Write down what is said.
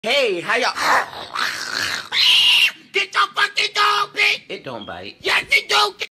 Hey, how y'all? Get your fucking dog, bitch! It don't bite. Yes, it do!